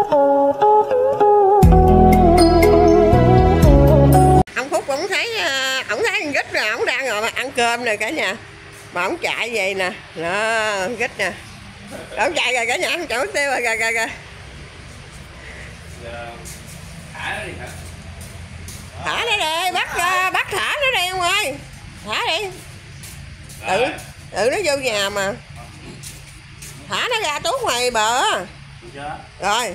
Ông Phúc ổng thấy con vít rồi, ổng đang ngồi ăn cơm rồi cả nhà. Mà ổng chạy vậy nè, đó vít nè. Ổng chạy rồi cả nhà, ổng chạy mất tiêu rồi, kìa. Thả nó đi, bắt thả nó đi ông ơi. Thả đi. Tự nó vô nhà mà. Thả nó ra tuốt ngoài bờ. Rồi.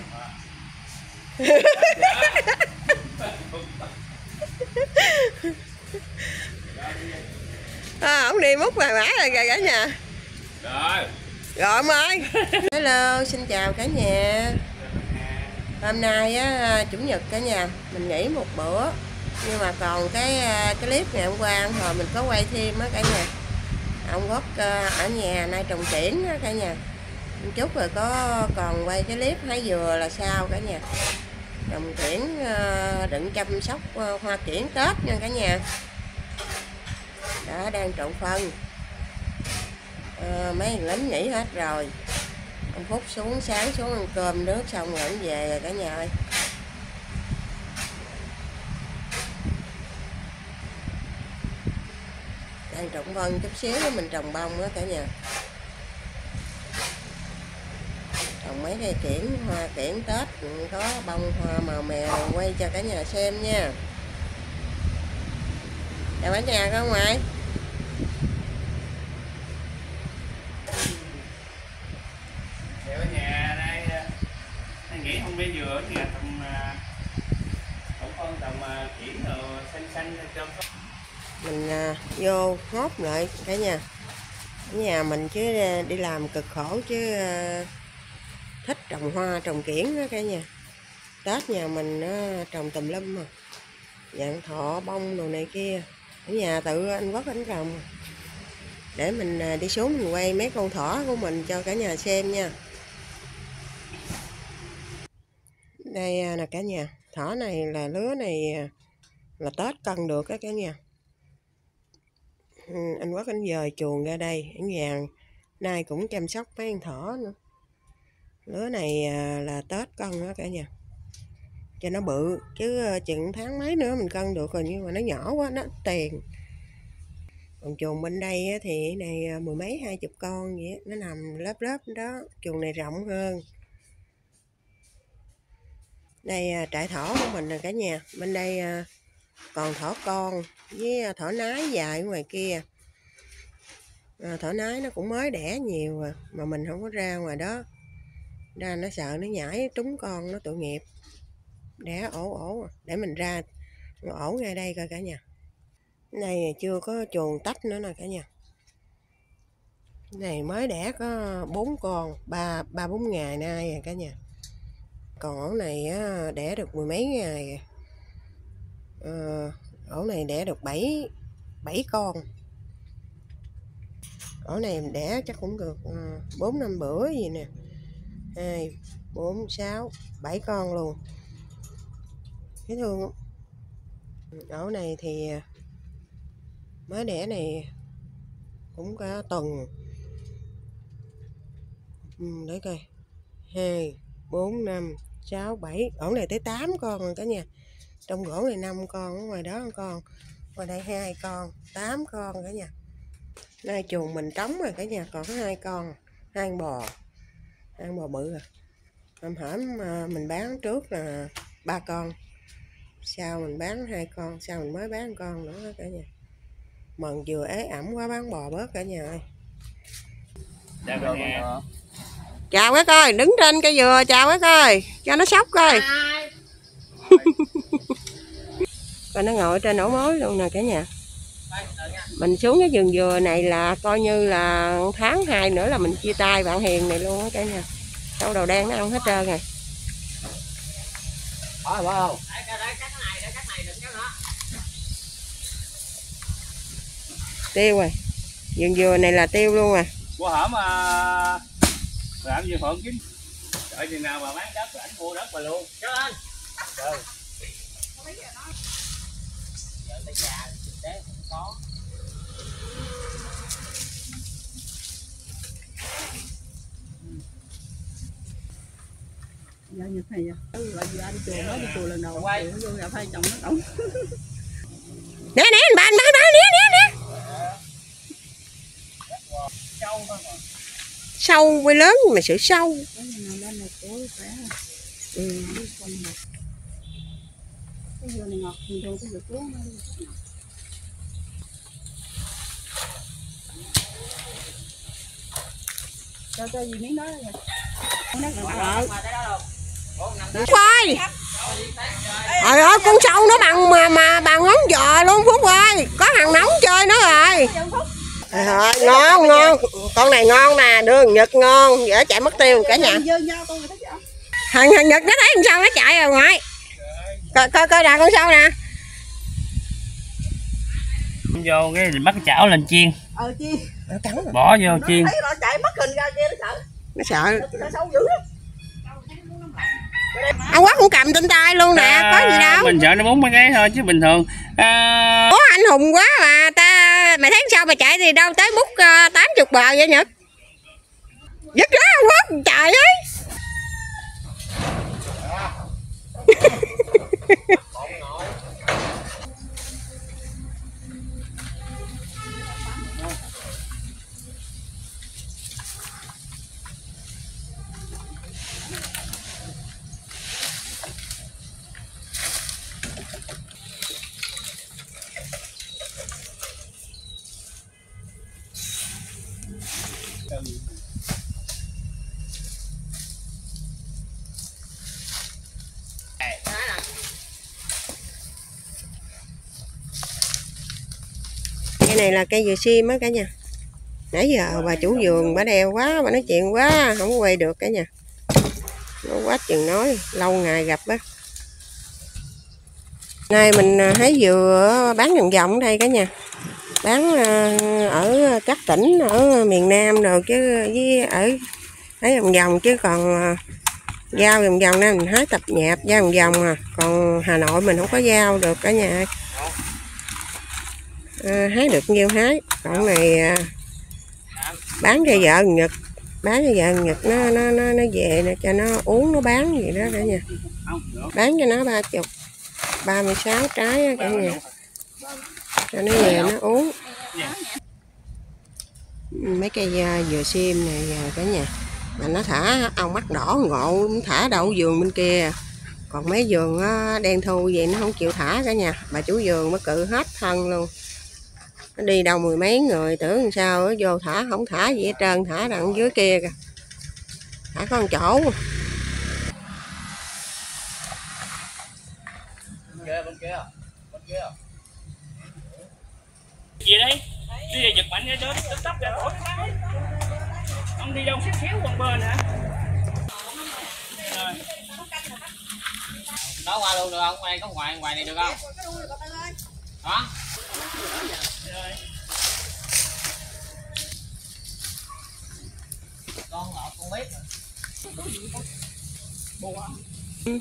Ổng đi múc vài mã rồi kìa cả nhà. Rồi ông ơi. Hello, xin chào cả nhà. Hôm nay á, chủ nhật cả nhà, mình nghỉ một bữa. Nhưng mà còn cái clip ngày hôm qua hồi mình có quay thêm á cả nhà. Ông Quốc ở nhà nay trồng kiển á cả nhà. Chút rồi có còn quay cái clip hái dừa là sao cả nhà. Trồng kiển đừng chăm sóc hoa kiển Tết nha cả nhà. Đã đang trộn phân. Mấy lính nghỉ hết rồi. Ông Phúc sáng xuống ăn cơm nước xong rồi anh về rồi cả nhà ơi. Đang trộn phân chút xíu nữa mình trồng bông đó cả nhà. Trồng mấy cây kiển, hoa kiển Tết có bông hoa màu mè quay cho cả nhà xem nha. Chào cả nhà có ngoài. Chào cả nhà, đây nghỉ không biết vừa thì trồng phân trồng kiển rồi xanh cho mình vô ngót lại cả nhà. Ở nhà mình chứ đi làm cực khổ chứ thích trồng hoa trồng kiển đó cả nhà. Tết nhà mình trồng tùm lum mà dạng thọ bông đồ này kia. Ở nhà tự anh Quốc anh trồng. Để mình đi xuống mình quay mấy con thỏ của mình cho cả nhà xem nha. Đây là cả nhà, thỏ này là lứa này là Tết cân được á cả nhà. Anh Quốc anh dời chuồng ra đây, ở nhà nay cũng chăm sóc mấy con thỏ nữa. Lứa này là Tết cân đó cả nhà. Cho nó bự chứ chừng tháng mấy nữa mình cân được rồi, nhưng mà nó nhỏ quá nó ít tiền. Còn chuồng bên đây thì này mười mấy 20 con vậy, nó nằm lớp đó. Chuồng này rộng hơn. Đây trại thỏ của mình rồi cả nhà. Bên đây còn thỏ con với thỏ nái dài ở ngoài kia. Thỏ nái nó cũng mới đẻ nhiều rồi, mà mình không có ra ngoài đó. Ra nó sợ nó nhảy trúng con nó tội nghiệp. Đẻ ổ để mình ra ổ ngay đây coi cả nhà. Này chưa có chuồng tách nữa nè cả nhà. Này mới đẻ có 4 con, 3-4 ngày nay rồi cả nhà. Còn ổ này đẻ được mười mấy ngày. Ổ này đẻ được 7 con. Ổ này đẻ chắc cũng được 4-5 bữa gì nè. 2, 4, 6, 7 con luôn. Thấy thương không? Ổ này thì mới đẻ này cũng cả tuần. Để coi 2, 4, 5, 6, 7. Ổ này tới 8 con rồi cả nhà. Trong gỗ này 5 con, ở ngoài đó 1 con. Ngoài đây 2 con, 8 con cả nhà. Nay chuồng mình trống rồi cả nhà, còn có 2 con, 2 con bò. 2 con bò bự rồi. Hôm hổm mình bán trước là 3 con. Sau mình bán 2 con, sau mình mới bán 1 con nữa cả nhà. Mần vừa ế ẩm quá bán bò bớt cả nhà ơi. chào cả nhà. Chào cái coi, đứng trên cây dừa chào cái coi, cho nó sốc coi. Và nó ngồi trên ổ mối luôn nè cả nhà. Mình xuống cái vườn dừa này là coi như là tháng 2 nữa là mình chia tay bạn Hiền này luôn á cả nhà. Sâu đầu đen nó ăn hết trơn rồi. Không? Tiêu rồi. Vườn dừa này là tiêu luôn à. Qua hổm làm gì Phượng kiếm. Đợi chừng nào mà bán đất rồi ảnh mua đất mà luôn. Cho anh. Ừ. Giờ tới già tế không có. Dạ Nhật thầy à. Là vừa đi chùa mới đi chùa lần đầu quay vô gặp hai chồng nó ổng. Nè nè anh ba nè. Sâu quay lớn nhưng mà sự sâu. Ừ. Cái dừa này ngọt thì rồi cái dừa cuốn nó đi. Cho gì miếng đó rồi. Ơi. Trời ơi con sâu nó bằng ngón giò luôn Phúc ơi. Có thằng nóng chơi nó rồi. Ngon. Con này ngon nè, đường Nhật ngon, dễ chạy mất tiêu cả nhà. Thằng Nhật nó thấy con sâu nó chạy rồi ngoại. Coi nè con sâu nè. Vô cái bắt cái chảo lên chiên. Chiên. Bỏ vô chiên. Thấy nó chạy mất hình ra kia nó sợ. Nó sâu dữ lắm. Ông Quốc cũng cầm trên tay luôn nè, có gì đâu. Mình sợ nó búng mấy cái thôi chứ bình thường. Có anh hùng quá mà mày thấy sao mà chạy thì đâu tới múc 80 bờ vậy Nhật. Dứt đó ông Quốc trời ơi. Cây này là cây dừa sim á cả nhà. Nãy giờ bà chủ vườn bà đeo quá, bà nói chuyện quá không quay được cả nhà. Nó quá chừng nói, lâu ngày gặp á. Nay mình thấy dừa bán vòng vòng ở đây cả nhà. Bán ở các tỉnh ở miền Nam rồi chứ với ở vòng vòng chứ còn giao vòng vòng này mình hái tập nhạp giao vòng vòng à. Còn Hà Nội mình không có giao được cả nhà. Hái được nhiêu hái. Còn này bán cho vợ Nhật, nó về nè, cho nó uống nó bán gì đó cả nhà. Bán cho nó 36 trái á cả nhà. Cho nó về nó uống. Mấy cây dừa sim này cả nhà. Mà nó thả ong mắt đỏ ngộ, thả đậu vườn bên kia. Còn mấy vườn đen thu vậy nó không chịu thả cả nhà. Bà chủ vườn mới cự hết thân luôn. Nó đi đâu mười mấy người tưởng làm sao nó vô thả không thả gì hết trơn, thả đằng dưới kia kìa. Thả có một chỗ. Bên kia. Gì đây? Đi về giật mạnh ra đó, tấp ra khỏi. Ông đi đâu xíu quần bên hả? Đó qua luôn được không? Có ngoài này được không? Hả? Con biết rồi.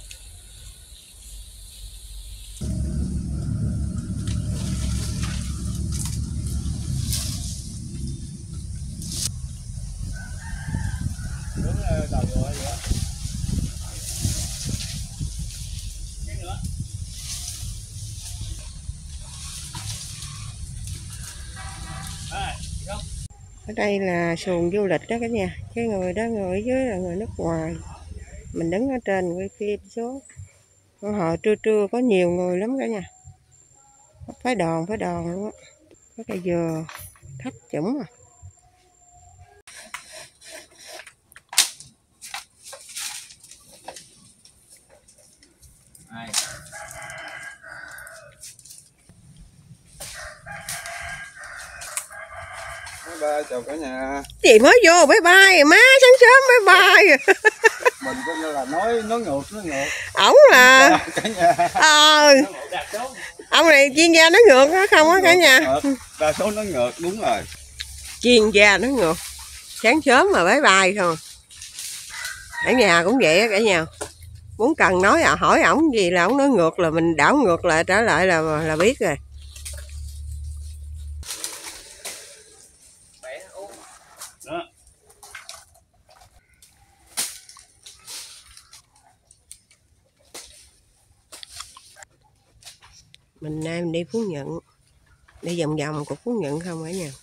Ở đây là xuồng du lịch đó cả nhà. Cái người đó người ở dưới là người nước ngoài. Mình đứng ở trên quay phim xuống. Hồi trưa có nhiều người lắm cả nhà. Phái đoàn luôn á. Có cây dừa thấp chủng à. Ba chào cả nhà. Chị mới vô bye bye má, sáng sớm bye bye. Mình có như là nói ngược. Ổng là Cả nhà. ông này chuyên gia nói ngược á không á cả nhà. Đa số nói ngược đúng rồi. Chuyên gia nói ngược. Sáng sớm mà bye bye thôi. Ở nhà cũng vậy á cả nhà. Muốn cần nói hỏi ổng gì là ổng nói ngược là mình đảo ngược lại trả lại là biết rồi. Mình nay mình đi Phú Nhuận, đi vòng vòng của Phú Nhuận không cả nhà.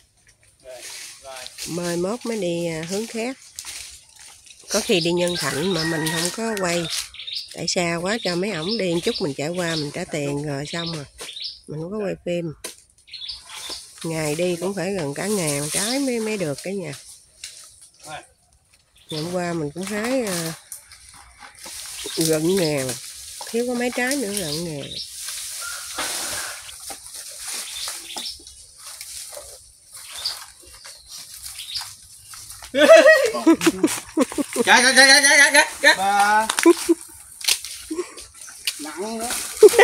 Mai mốt mới đi hướng khác. Có khi đi Nhân Thạnh mà mình không có quay, tại xa quá, cho mấy ổng đi một chút mình chạy qua mình trả tiền rồi xong rồi mình không có quay phim. Ngày đi cũng phải gần cả ngàn trái mới được cả nhà. Ngày hôm qua mình cũng hái gần ngàn, thiếu có mấy trái nữa gần ngàn. Ba nặng nữa.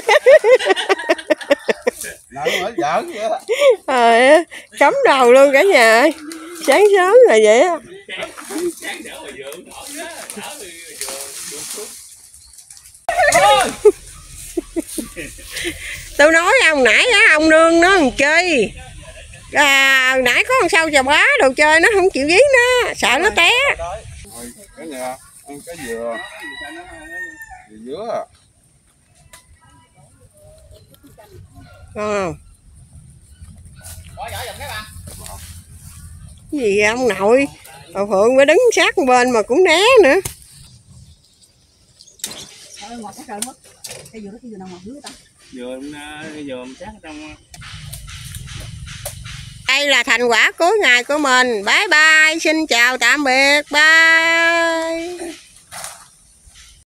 Nặng nữa giỡn vậy đó. Rồi cắm đầu luôn cả nhà ơi. Sáng sớm là vậy á. Tôi nói ông nãy á, ông nương nó làm chơi. Nãy có con sâu chà bá đồ chơi nó không chịu dí nó, sợ nó té. Rồi cả nhà ăn cái dừa. Dừa. Ngon không? Cái gì vậy ông nội? Bà Phượng phải đứng sát một bên mà cũng né nữa. Ngọt quá trời mất. Cái dừa nào ngọt dữ ta? dừa sát trong. Đây là thành quả cuối ngày của mình. Bye bye, xin chào tạm biệt, bye.